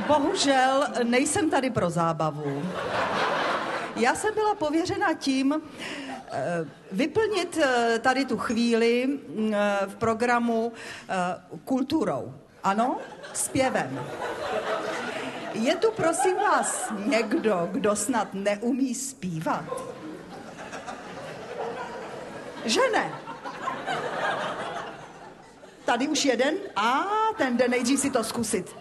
Bohužel nejsem tady pro zábavu. Já jsem byla pověřena tím vyplnit tady tu chvíli v programu kulturou. Ano, zpěvem. Je tu, prosím vás, někdo, kdo snad neumí zpívat? Že ne? Tady už jeden? Ten jde nejdřív si to zkusit.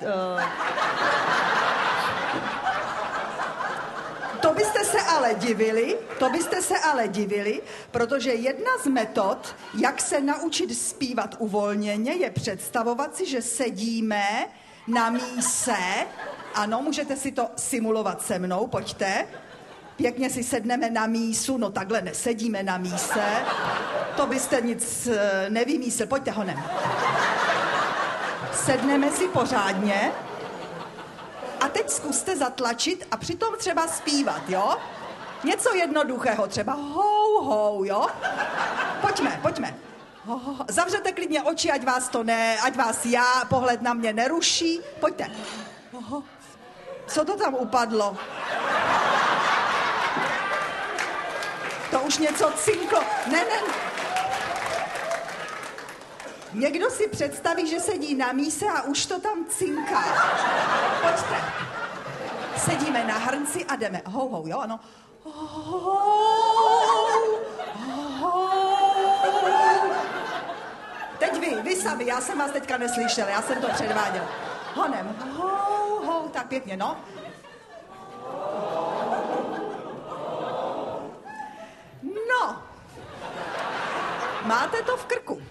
To byste se ale divili, protože jedna z metod, jak se naučit zpívat uvolněně, je představovat si, že sedíme na míse. Ano, můžete si to simulovat se mnou, pojďte. Pěkně si sedneme na mísu, no takhle nesedíme na míse. To byste nic nevymyslel, pojďte honem. Sedneme si pořádně a teď zkuste zatlačit a přitom třeba zpívat, jo? Něco jednoduchého, třeba hou, hou, jo? Pojďme. Zavřete klidně oči, ať vás pohled na mě neruší. Pojďte. Co to tam upadlo? To už něco cinklo. Ne. Někdo si představí, že sedí na míse a už to tam cinká. Pojďte. Sedíme na hrnci a jdeme. Hou, hou, jo, ano. Teď vy sami, já jsem vás teďka neslyšel, já jsem to předváděl. Honem, hou, hou, tak pěkně, no. No, máte to v krku.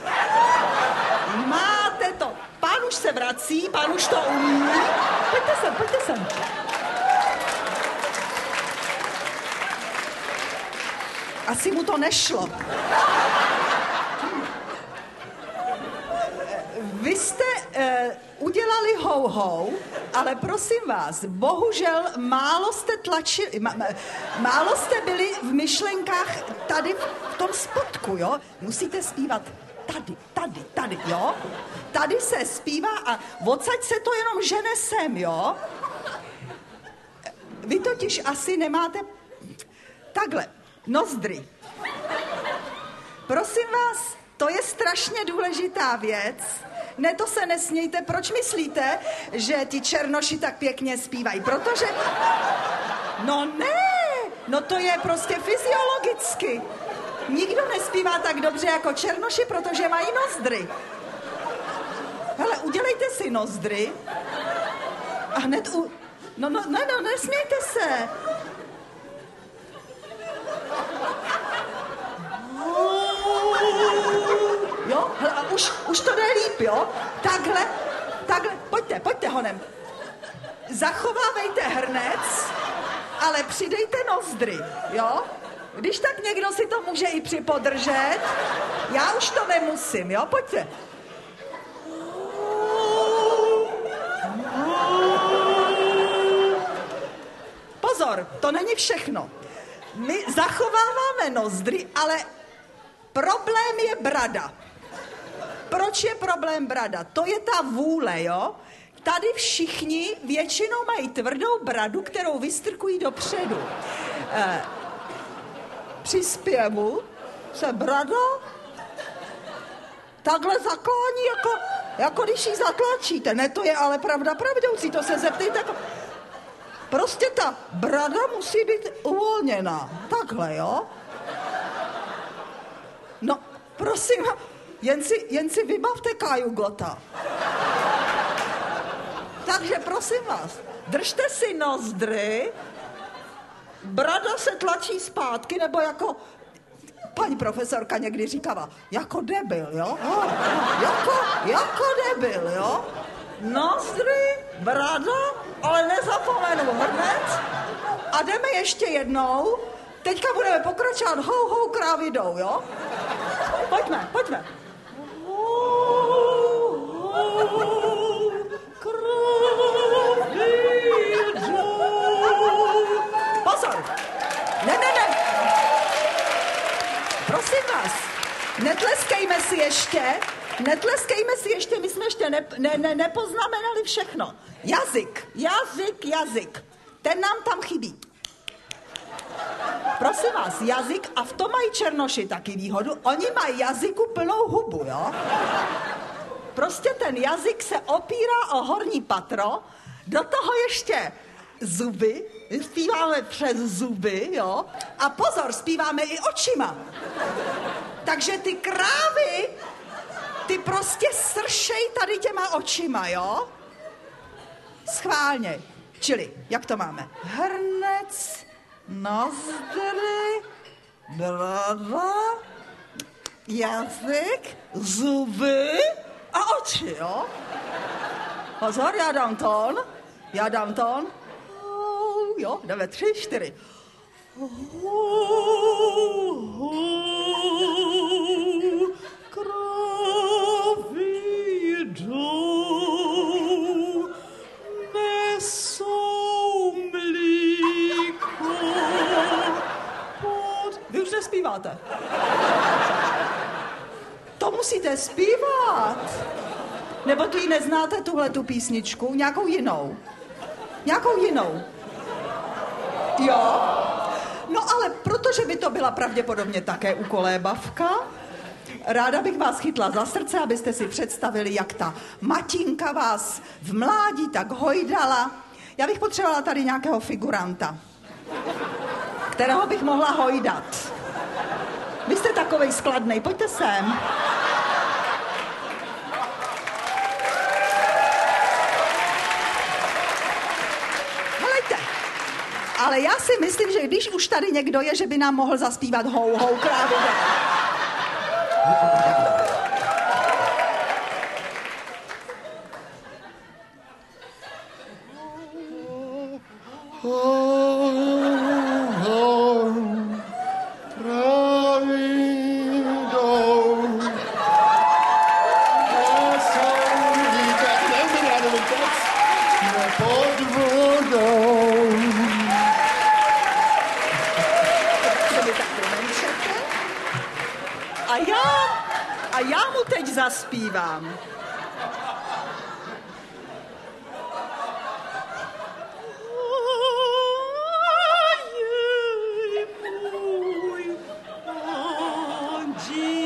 Máte to. Pán už se vrací, pán už to umí. Pojďte sem. Asi mu to nešlo. Vy jste udělali hou-hou, ale prosím vás, bohužel málo jste byli v myšlenkách tady v tom spodku, jo? Musíte zpívat tady, jo? Tady se zpívá a odsaď se to jenom žene sem, jo? Vy totiž asi nemáte takhle, nozdry. Prosím vás, to je strašně důležitá věc. Ne, to se nesmějte. Proč myslíte, že ti černoši tak pěkně zpívají? Protože... No to je prostě fyziologicky. Nikdo nespívá tak dobře jako černoši, protože mají nozdry. Hele, udělejte si nozdry a hned No, nesmějte se. Jo, hele, a už to jde líp, jo? Takhle, pojďte honem. Zachovávejte hrnec, ale přidejte nozdry, jo? Když tak někdo si to může i připodržet, já už to nemusím, jo? Pojďte. Pozor, to není všechno. My zachováváme nozdry, ale problém je brada. Proč je problém brada? To je ta vůle, jo? Tady všichni většinou mají tvrdou bradu, kterou vystrkují dopředu. Při zpěvu se brada takhle zaklání, jako když ji zatlačíte. Ne, to je ale pravda pravdoucí, to se zeptejte. Prostě ta brada musí být uvolněná. Takhle, jo? No, prosím, jen si vybavte Káju Gotta. Takže prosím vás, držte si nozdry, brada se tlačí zpátky, nebo jako paní profesorka někdy říkala, jako debil, jo? Jako debil, jo? Nozdry, brada, ale nezapomenu hrnec a jdeme ještě jednou. Teďka budeme pokračovat hou, krávy jdou, jo? Pojďme. Pozor! Ne. Prosím vás, Netleskejme si ještě, my jsme ještě nepoznamenali všechno. Jazyk. Ten nám tam chybí. Prosím vás, jazyk, a v tom mají Černoši taky výhodu, oni mají jazyku plnou hubu, jo? Prostě ten jazyk se opírá o horní patro, do toho ještě zuby, zpíváme přes zuby, jo? A pozor, zpíváme i očima. Takže ty krávy, ty prostě sršej tady těma očima, jo? Schválně. Čili, jak to máme? Hrnec, nozdry, brada, jazyk, zuby a oči, jo? Pozor, já dám tón. Jo, jdeme 3, 4. Krávy jdou, nesou mlíko. Vy už nespíváte. To musíte zpívat. Nebo tu ji neznáte, tuhletu písničku? Nějakou jinou? Jo? No ale protože by to byla pravděpodobně také ukolébavka, ráda bych vás chytla za srdce, abyste si představili, jak ta matinka vás v mládí tak hojdala. Já bych potřebovala tady nějakého figuranta, kterého bych mohla hojdat. Vy jste takovej skladnej, pojďte sem. Ale já si myslím, že když už tady někdo je, že by nám mohl zaspívat hou, hou, krávy. A já mu teď zaspívám. Můj